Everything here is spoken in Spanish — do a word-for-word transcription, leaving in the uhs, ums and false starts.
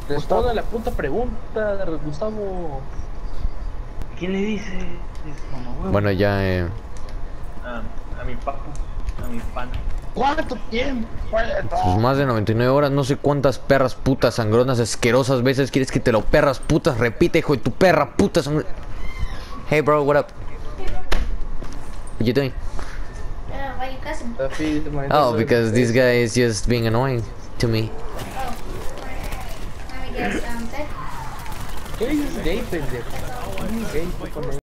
Responda la puta pregunta, Gustavo. ¿Quién le dice? Bueno, ya, eh. A, a mi papu, a mi pana. ¿Cuánto tiempo? Pues más de noventa y nueve horas, no sé cuántas perras putas sangronas asquerosas veces quieres que te lo perras putas. Repite, hijo de tu perra puta sangre. Hey bro, what up? What you doing? Uh, why you cussing? Oh, because this guy is just being annoying to me. Oh. Let me guess, um, Ted? ¿Qué dices gay, pendejo? Gay,